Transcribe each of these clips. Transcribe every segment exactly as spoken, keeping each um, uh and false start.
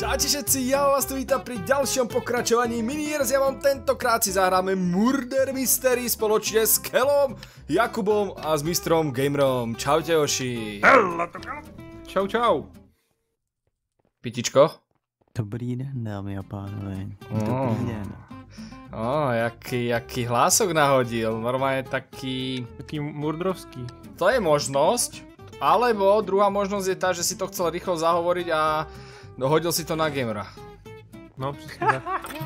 Čaute všetci, ja vás tu vítam pri ďalšom pokračovaní Miniers. Ja vám tentokrát si zahráme Murder Mystery spoločne s Kelom, Jakubom a s mistrom Gamerom. Čaute Joši. Čau čau. Pitičko? Dobrý den, dámy a pánové. Dobrý den. Ó, jaký, jaký hlások nahodil, normálne taký... Taký murdrovský. To je možnosť, alebo druhá možnosť je tá, že si to chcel rýchlo zahovoriť a dohodil si to na Gamera. No, přesně tak.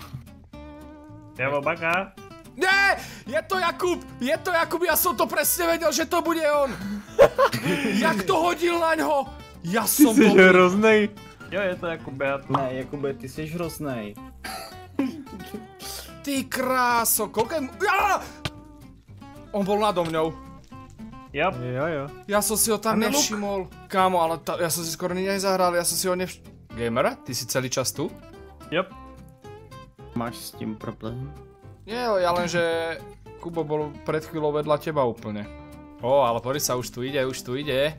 Javo, baka. Nie, je to Jakub, je to Jakub, ja som to presne vedel, že to bude on. Jak to hodil na ňo? Ja Ty som jsi dobrý. hroznej. Jo, je to Jakube, já to... Ne, Jakube, ty jsi hroznej. Ty kráso, koľko je... Ja! On bol nado mňou. Yep. Jo jo. Ja som si ho tam Máme luk. nevšimol. Kámo, ale ta, ja som si skoro nezahral, ja som si ho nevš... Gamer, ty si celý čas tu? Yep. Máš s tím problém? Nie, ja len, že Kubo bol pred chvíľou vedľa teba úplne. Ó, ale pozri sa, už tu ide, už tu ide.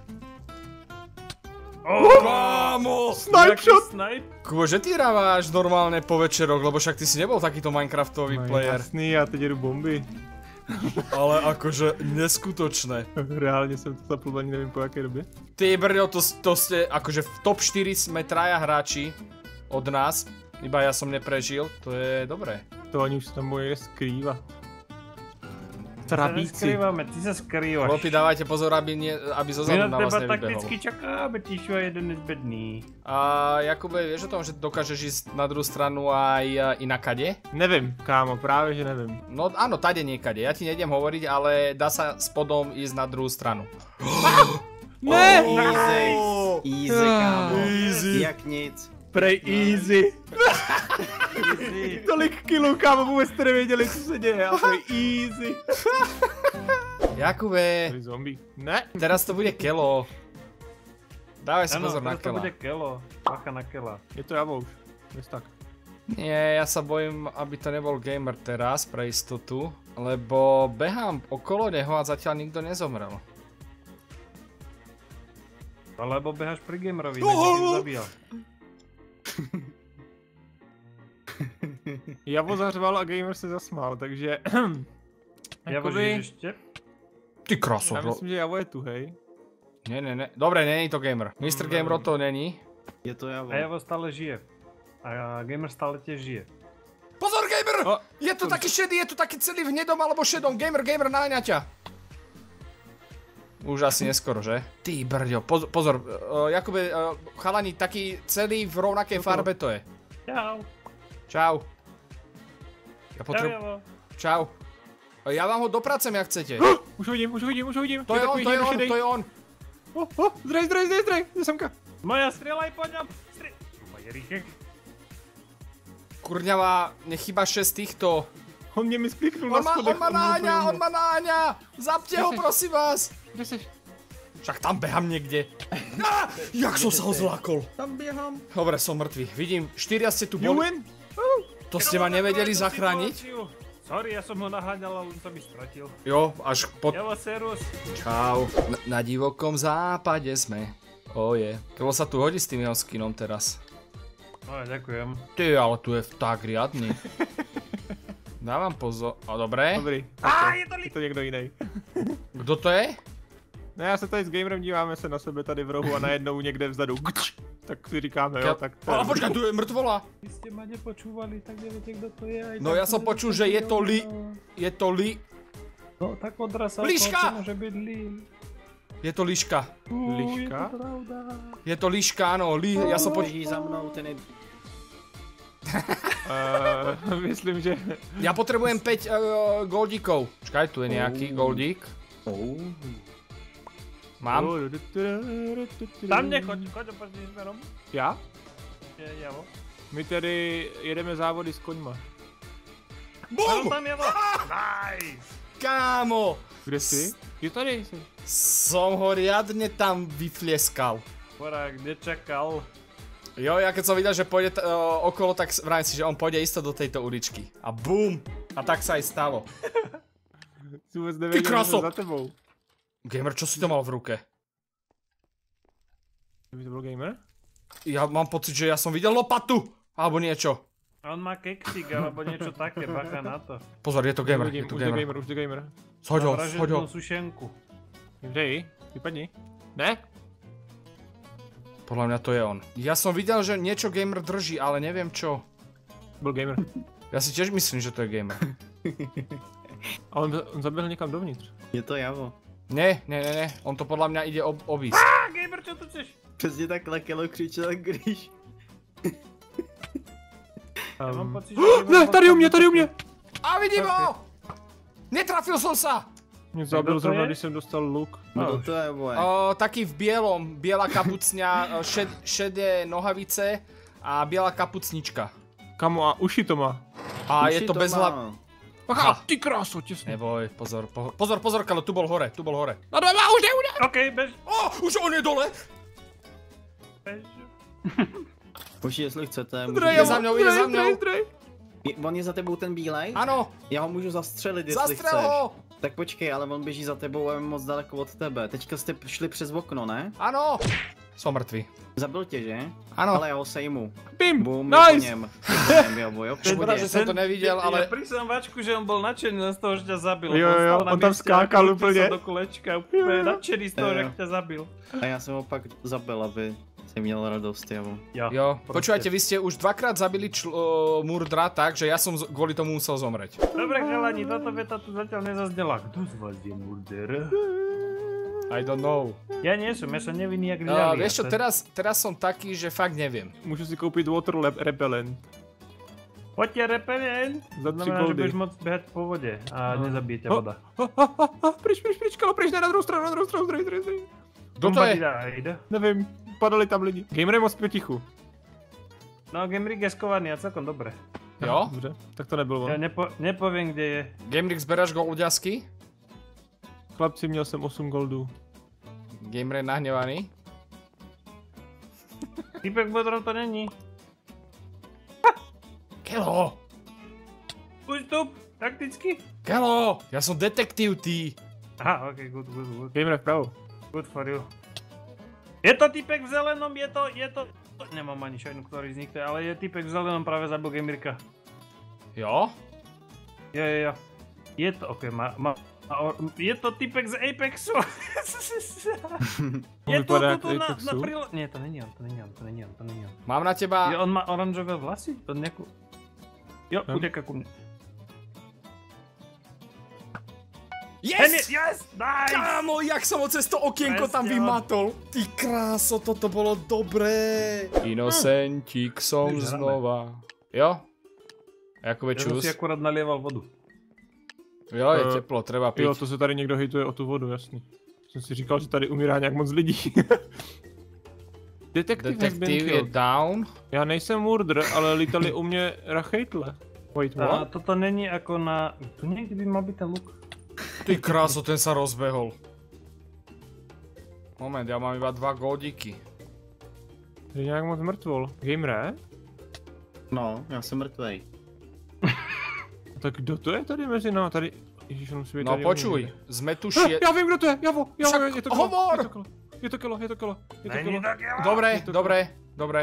Oh, Kámo! Snipe shot! Snipe. Kubo, že ty hráváš normálne po večeroch, lebo však ty si nebol takýto Minecraftový No player. jasný, já teď jedu bomby. Ale akože neskutočné. Reálně jsem to zapl ani nevím po jaké době. Ty brďo, to, to ste, akože v top štyri sme traja hráči od nás. Iba ja som neprežil, to je dobré. To oni už se tam bojí skrýva. Ty se Trabíci. neskrýváme, ty se skrývaš. Chlapi, dávajte pozor, aby, nie, aby zo My zadu na na vás teba nevybehol. takticky čakáme, Tíšu, a jeden nezbedný. A Jakube, vieš o tom, že dokážeš ísť na druhú stranu aj inakade? Nevím, kámo, právě že nevím. No áno, tade niekade, ja ti nejdem hovoriť, ale dá sa spodom ísť na druhú stranu. Ne! Easy, easy, kámo. Easy. Jak nic. Prej easy. Easy. Tolik kilů, kámo, vůbec jste nevěděli, co se děje, a prej easy. Jakube, Tady zombie. Ne! teraz to bude Kelo. Dávaj si Ano, pozor na teraz to Kela. bude Kelo. Bacha na Kela. Je to Javo už. Jest tak. Nie, ja sa bojím, aby to nebol Gamer teraz, pre istotu. Lebo behám okolo neho a zatiaľ nikto nezomrel. Alebo behaš pri gamerovi, Oh, než oh, si oh. zabíjal. Javo zařval a gamer se zasmál, takže... Javo, Jakoby- žiješ ještě? Ty kraso, Já myslím, že Javo je tu, hej. Ne, ne, ne. Dobre, není to Gamer. mister Gamer to není. Je to Javo. A Javo stále žije. A gamer stále tiež žije. Pozor, Gamer! O, Je to taký šedý, je to taký celý v hnedom alebo šedom. Gamer, Gamer, naháňa ťa. Už asi neskoro, že? Ty brďo, pozor, pozor uh, Jakube, uh, chalani, taký celý v rovnakej farbe to je. Čau. Čau. Ja Čau, potrebujem... Javo. Čau. Ja vám ho dopracem, jak chcete. už ho vidím, už ho vidím, už ho vidím. To je on, takový to je on, šedej. to je on. Oh, oh, zdrej, zdrej, zdrej, zdrej, jde semka. Moja, strieľaj po ňom. Stri... Bajeríček. Kurňava, nechýba šesť týchto. On mě mi skliknul On na ma, schodech. on ma náňa, on ma náňa. Zapte ho, prosím vás. Kde seš? Však tam behám niekde. Á, jak som sa ho zlákol. Tam běhám. Dobre, som mŕtvý. Vidím, štyria ste tu You boli. win? To ste ma nevedeli zachrániť? Sorry, ja som ho naháňal, ale on sa mi stratil. Jo, až pod... Javo, serus. Čau. Na, na divokom západe sme. Oje. Kebo sa tu hodí s tým jeho skinom teraz. No, ďakujem. Ty, ale tu je tak riadny. Dávam pozor. A dobre. Dobrý. Á, je to Je to někdo jiný. Kdo to je? Ne, já se tady s gamerem díváme se na sebe tady v rohu a najednou někde vzadu. Tak si říkáme, jo, tak to je... Ale počkaj, tu je mŕtvola. Vy ste ma nepočúvali, tak neviete, kto to je. Aj No tak ja som to počul, je že je to ono. li... Je to li... No, tak odraz sa Liška! to môže byť li. Je to liška. Uú, Liška? Je to pravda. Je to liška, áno, li... Ja som počul... Běží za mnou, ten je... Uh, myslím, že... Ja potrebujem päť uh, goldíkov. Čakaj, tu je nejaký goldík. Oh. Mám. Tam nechoď, choď opačným smerom. Já? Je Javo. My tedy jedeme závody s koňma. Ano, BUM! tam Javo. Nice. Kámo! Kde jsi? Je tady jsi. Som ho riadne tam vyflieskal. Porák, nečakal. Jo, ja keď som videl, že pôjde uh, okolo, tak vrajím si, že on pôjde isto do tejto uličky. A bum! A tak sa aj stalo. Si vůbec nevěděl, že kraso! jsem za tebou. Gamer, čo si to mal v ruke? Kdyby to byl gamer? Ja mám pocit, že ja som videl lopatu! Alebo niečo. On má keksík, alebo niečo také, bacha na to. Pozor, je to gamer, Vidím, je to už jde gamer. gamer, už jde gamer. Shoď ho, Má shoď ho. vražednú sušenku. Dej, vypadni. Ne? Podľa mňa to je on. Ja som videl, že niečo gamer drží, ale neviem čo. Byl gamer. Ja si tiež myslím, že to je gamer. A on, on zaběhl někam dovnitř. Je to Javo. Ne, ne, ne, ne, on to podľa mňa ide ob obísť. Á, gamer, čo tu chceš? Přesně takhle Kelo křičel, když... Ja mám Um, pocit, že oh, ne, tady u mě, tady u mě! A vidím ho! Netrafil som sa! Mě zabil to zrovna, je? když jsem dostal luk. No to, to je boje. O, taký v bielom, biela kapucňa, šed, šedé nohavice a biela kapucnička. Kamo, a uši to má. A Už je si to bez má. hlav... Aha, ty kráso, těsně. Neboj, pozor, po, pozor, pozor, Kalo, tu bol hore, tu bol hore. No dojme, už jde, už jde! OK, bež, O, už on je dole! bež. Už jestli chcete, můžu... Zdrej, Ide za mnou, ide za mnou. zdrej, zdrej. Je- On je za tebou ten bílej? Ano, Já ho můžu zastřelit, jestli zastrel chceš. ho! Tak počkej, ale on běží za tebou a je moc daleko od tebe. Teďka jste šli přes okno, ne? Ano! Som mŕtvý. Zabil tě, že? Ano. Ale já ho sejmu. Bim, Bum, je po nice! něm. Jdem, jo, boj, jo, Škoda, že som to nevidel, Ja ale... prísam Vačku, že on bol nadšený z toho, že ťa zabil. Jo, jo, stal na on tam mieste a skákal krútil úplne. sa do kolečka, úplne nadšený z toho, Jo, že jo. ťa zabil. A já jsem ho pak zabil, aby si měl radost, Javo. Ja. Jo, proste. počúvajte, vy ste už dvakrát zabili čl- uh, Murdra tak, že ja som z- kvôli tomu musel zomrieť. Dobre, chalani, táto veta tu zatiaľ nezaznela. Kto z vás je murder? I don't know. Ja nie som, ja som nevinný jak Uh, ľavý. vieš čo, teraz, teraz som taký, že fakt neviem. Můžu si koupit water lab repellent. Poďte repelent. Za tři Znamená, že goldy. budeš môcť behať po vode a No. nezabije ťa Oh, voda. oh, oh, oh, oh, pryč, pryč, pryč, Kalo, pryč, ne, na druhou stranu, na druhou stranu, zdrej, zdrej, zdrej. Kto to je? Ride. Nevím, padali tam lidi. Gamer je moc potichu. No, Gemrik je skovaný a celkom dobre. Jo? Dobře, tak to nebyl Ja on. nepo, nepoviem, kde je. Gamerik, zberáš golďasky? Chlapci, měl jsem osm goldů. Gamer je nahnevaný? Typek bodrov to není. Kelo! Ústup, takticky. Kelo! Ja som detektív, ty! Aha, ok, good, good, good. Gamer vpravo. Good for you. Je to typek v zelenom, je to, je to... Nemám ani šajnu, ktorý z nich to je, ale je typek v zelenom práve zabil Gamerika. Jo? Jo, jo, jo. Je to, ok, má, má, má or, je to typek z Apexu. je tu, vypadá tu, tu jak na, Apexu. na prilo... Nie, to není on, to není on, to není on, to není on. Mám na teba... Jo, on má oranžové vlasy? To nejakú... Jo, Hm. uteká ku mne. Yes! Yes! Nice! Kámo, jak som ho cez to okienko tam Presne, vymatol. Ty kráso, toto bolo dobré. Inocentík som Hm. znova. Jo? Jakube Ja som čus. si akurát nalieval vodu. Jo, je Eh, teplo, treba piť. Jo, to se tady někdo hejtuje o tu vodu, jasný. Jsem si říkal, že tady umírá nějak moc lidí. Detektiv has been Detektiv je killed. down. Já nejsem murder, ale lítali u mě rachejtle. Wait, A what? toto není ako na... Tu niekde by mal byť ten luk. Ty kráso, ten sa rozbehol. Moment, ja mám iba dva goldíky. Je nějak moc mrtvol. Gamere? No, já jsem mrtvej. Tak kdo to je tady mezi námi? Tady... Ježíš, on musí být No tady počuj, někde. sme tu Ah, šie... já vím, kdo to je, Javo, Javo, Však je to kolo, hovor! je to kolo, je to kolo, je to kolo, je to Není kolo. tak jo. Dobre, to- dobre, dobre.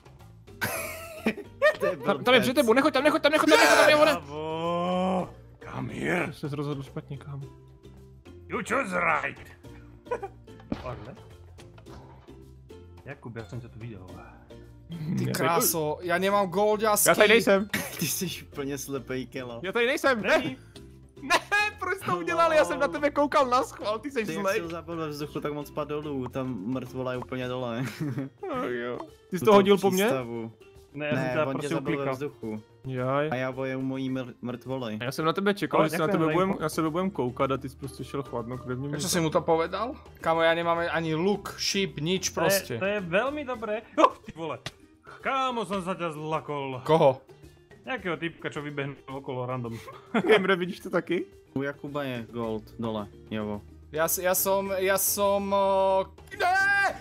Tam, tam je před tebou, nechoď tam, nechoď tam, nechoď tam, nechoď tam, Javo, ne! Bravo! Come here. Jsi se rozhodl špatně, kam. You choose right. Orle? Jakub, já jsem tě tu viděl. Ty kráso, ja nemám goldňasky. Já tady nejsem, Ty jsi úplně slepej, Kelo. já tady nejsem, ne! Není. Ne, proč jsi to udělal, já jsem na tebe koukal na schvál, ty jsi Ty jak zlej. jsi ho zabil ve vzduchu, tak moc spadl dolů, tam mrtvola je úplně dole. Oh, jo. Ty jsi to hodil po mně? Přístavu. Ne, já jsem Ne, tě on tě prostě zabil ve uklikal. vzduchu. Jaj. A já boju mojí mr- mrtvoly. Já jsem na tebe čekal, O, že se na ďakujem tebe za budem, info. na sebe budem koukat a ty jsi prostě šel chladno krevním. Prečo si mu to povedal? Kamo, ja nemám ani luk, šíp, nič To je, proste. to je veľmi dobré. Oh, ty vole. Kámo, som sa ťa zlakol. Koho? Nejakého typka, čo vybehnul okolo random. Gamere, vidíš to taky? U Jakuba je gold dole, Javo. Ja, s- ja som, ja som... Uh... Ne!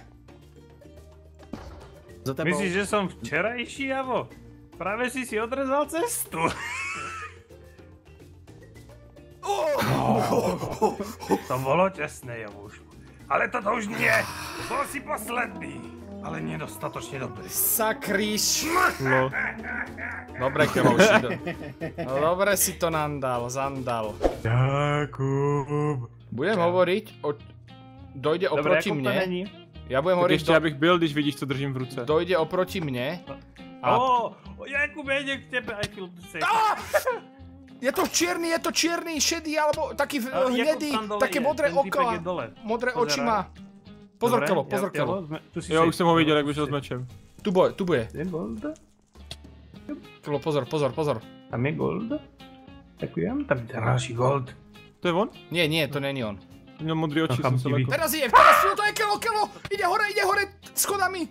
Za tebou. Myslíš, že som včerajší, Javo? Práve si si odrezal cestu. To bolo tesné, Javuš. Ale toto už nie. Bol si posledný. ale nedostatočne dobrý. Sakríš. No. Dobre, Kelo, už si do... No, dobre si to nandal, zandal. Jakub. Budem hovoriť o... Dojde Dobre, oproti Jakub to mne. není. Ja budem Tak hovoriť, ještě do... abych byl, když vidíš, co držím v ruce. dojde oproti mne. A... Ó, Jakub, ja idem k tebe, I feel safe. Á! Je to čierny, je to čierny, šedý, alebo taký A, Jakub hnedý, tam dole také je, modré ten typek oka. je dole. Modré Pozeraj. oči má. Pozor, Dobre, Kelo, ja- pozor, Kelo. sme- tu si Jo, safe. už jsem ho viděl, jak vyšel s mečem. Tu bude, tu bude. Je gold? Kelo, pozor, pozor, pozor. Tam je gold? Ďakujem, tam je další gold. To je on? Nie, nie, to není on. Měl modrý oči, No, jsem se chamtivý. lekl. Teraz je, teraz je, to je Kelo, Kelo! Ide hore, ide hore, schodami!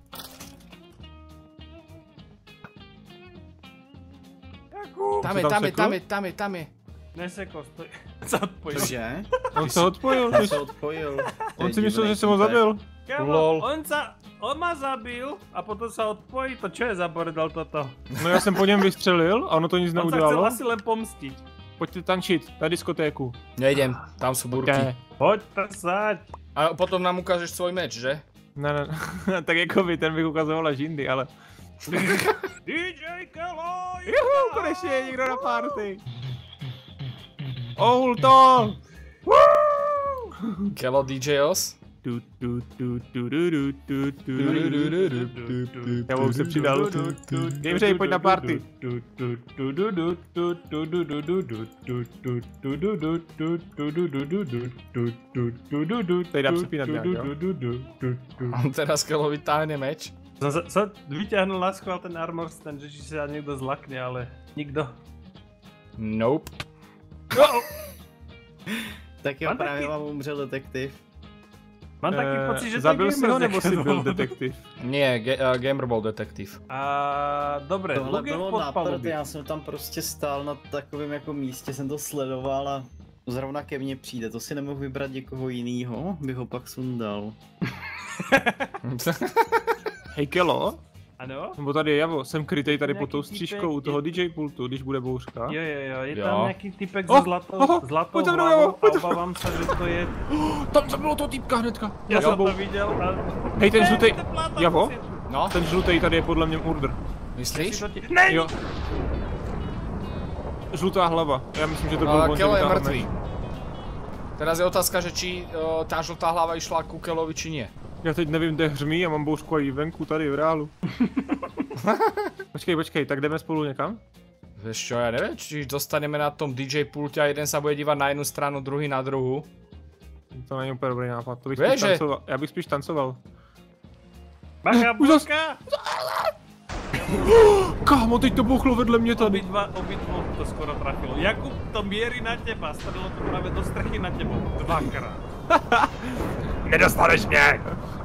Jakub! Tam Co je, tam tam je, sekl? tam je, tam je, tam je. Neseko, stoj. Co odpojíš? Cože? On se odpojil, Já ty- se odpojil. on si myslel, že jsem ho zabil. Kámo, Lol. on sa, on ma zabil a potom sa odpojí, to čo je za bordel toto? No já jsem po něm vystřelil a ono to nic On sa chcel neudělalo. asi len pomstiť. Pojďte tančit, na diskotéku. Nejdem, tam sú burky. Ne, Poď to sať. A potom nám ukážeš svoj meč, že? ne, ne. Tak jako by, ten bych ukazoval až jindy, ale... dý džej Kelo, Juhu, konečně je někdo na party. Ohul to! Kelo dý džej os? Du, du, du, du, du, du, du, du, du, du. Já už se přidal. Gameřej, pojď na party. Tady dám přepínat nějak, jo? On teraz Kelo vytáhne meč. Som sa, sa vyťahnul na schvál ten armor stand, že či sa niekto zlakne, ale nikto. Nope. Tak jo, Mám právě taky- vám umřel detektiv. Mám taký Eh, pocit, že to zabil je si ho, gamer nebo si byl zakázal. detektiv? Nie, ge uh, Gamer bol detektív. A dobre, Tohle Luk je bylo pod na prd, palubí. já jsem tam prostě stál na takovém jako místě, jsem to sledoval a zrovna ke mně přijde, to si nemohu vybrat někoho jinýho, bych ho pak sundal. Hej Kelo, Ano? nebo tady je Javo, jsem krytej tady pod Nějaký tou týpek střížkou u toho D J pultu, když bude bouřka. Jo, jo, jo, je Jo. tam nejaký typek Oh, so zlatou, oh, zlatou pojď tam, hlavou Javo, a pojď tam. obávam sa, že to je... Tam zabilo toho týpka hnedka. Ja som Javo. to videl a... Hej, ten žlutej, Ne, pláta, Javo, musím- No, ten žlutej tady je podle mě Murder. si myslíš? to ti- Ne! Jo. Žlutá hlava, já myslím, že to byl Ale on, že Kelo je vytáhl mŕtvý. meč. Teraz je otázka, že či o, tá žltá hlava išla ku Kelovi, či nie. Já teď nevím, kde hřmí a mám bouřku i venku tady v reálu. Počkej, počkej, tak jdeme spolu někam? Vieš čo, ja neviem, či dostaneme na tom dý džej pulte a jeden sa bude dívať na jednu stranu, druhý na druhú. To není úplně dobrý nápad, to bych Víš, spíš že- tancoval. Já bych spíš tancoval. Bacha, Už zas- burka! Kámo, teď to bouchlo vedle mě tady. Obidva, obidva to skoro trafilo. Jakub to mierí na teba, strelilo to práve do strechy na tebou. Dvakrát. Nedostaneš mě!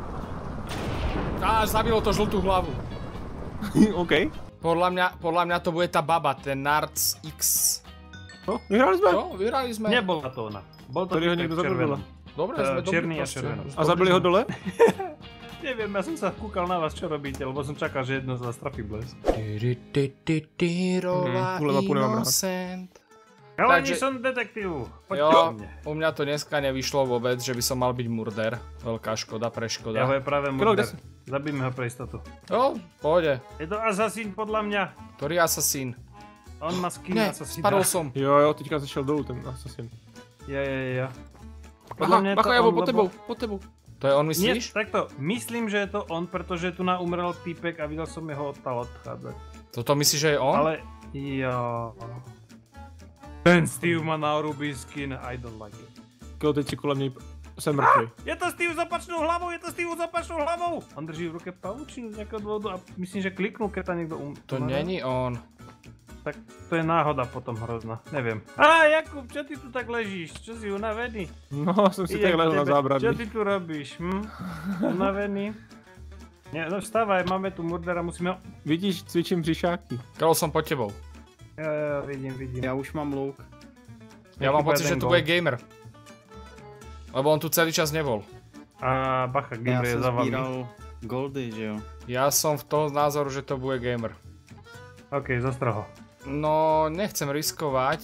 Á, zabilo to žltú hlavu. OK. Podľa mňa, podľa mňa to bude tá baba, ten Narc X. No, vyhráli jsme. Čo? Vyhrali sme. Nebola to ona. Bol to Tady ho typek někdo v zabil červenom. Dobre, Eh, sme dobrí čierny a proste. červený. A zabili ho dole? Neviem, ja som sa kúkal na vás, čo robíte, lebo som čakal, že jedno z vás trafí blesk. Tyrytytytyrová Mhm, půleva půl nemám rád. Innocent. Chalani, Takže- som detektív. Poďte Jo, do mne. u mňa to dneska nevyšlo vôbec, že by som mal byť murder. Veľká škoda, Ja ho preškoda. je práve Kilo, kde murder. Zabíme ho pre istotu. Jo, pôjde. Je to asasín podľa mňa. Ktorý asasín? On má skin Ne, asasína. spadol som. Jo, jo, teďka zašel dolů ten asasin. Ja, ja, ja. Bacha, je bacha, to Javo, on, pod lebo- tebou, pod tebou. To je on, Nie, myslíš? takto, myslím, že je to on, pretože tu na umrel týpek a videl som jeho odtal odchádzať. Toto myslíš, že je on? Ale, jo. Ten Steve má na rubí skin, I don't like it. Kilo, teď si kolem něj, jsem mrtvý. Je to Steve s opačnou hlavou, je to Steve s opačnou hlavou! On drží v ruke pavučinu z nejakého dôvodu a myslím, že kliknul, keď tam niekto um... To není on. Tak to je náhoda potom hrozná, neviem. Á, Jakub, čo ty tu tak ležíš? Čo si unavený? No, jsem si Idem tady k lehl na tebe. Čo zábradlí. ty tu robíš, hm? Unavený? Nie, no vstávaj, máme tu murdera, musíme ho... Vidíš, cvičím břišáky. Karol, som pod tebou. Jo, jo, vidím, vidím. Já už mám luk. Ja mám Chýba pocit, že jeden tu gól. bude gamer. Lebo on tu celý čas nebol. A bacha, Já Gimri je jsem za vami. sbíral goldy, že jo. Ja som v toho názoru, že to bude gamer. OK, zastroho. No, nechcem riskovať.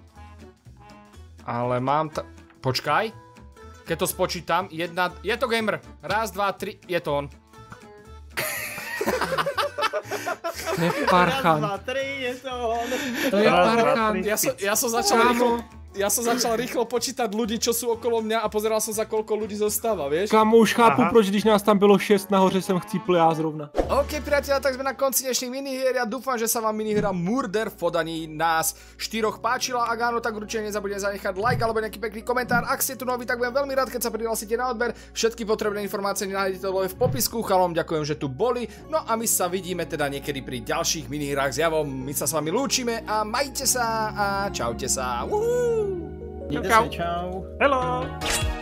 Ale mám ta... Počkaj. Keď to spočítam, jedna... Je to gamer. Raz, dva, tri, je to on. To je Raz, parchant. dva, tri, je to on. To je Raz, dva, parchant. tri. Ja som, ja som začal Kámo. rýchlo, ja som začal rýchlo počítať ľudí, čo sú okolo mňa a pozeral som sa, koľko ľudí zostáva, vieš? Kámo, už chápu, Aha. proč když nás tam bylo šest, nahoře jsem chcípl já zrovna. OK, priatelia, tak sme na konci dnešných minihier. Ja dúfam, že sa vám minihra Murder v podaní nás štyroch páčila. Ak áno, tak určite nezabudnite zanechať like alebo nejaký pekný komentár. Ak ste tu noví, tak budem veľmi rád, keď sa prihlásite na odber. Všetky potrebné informácie nájdete dole v popisku. Chalom, ďakujem, že tu boli. No a my sa vidíme teda niekedy pri ďalších minihrách s Javom. My sa s vami lúčime a majte sa a čaute sa. Uhú. Mějte Čau. se, čau. Hello!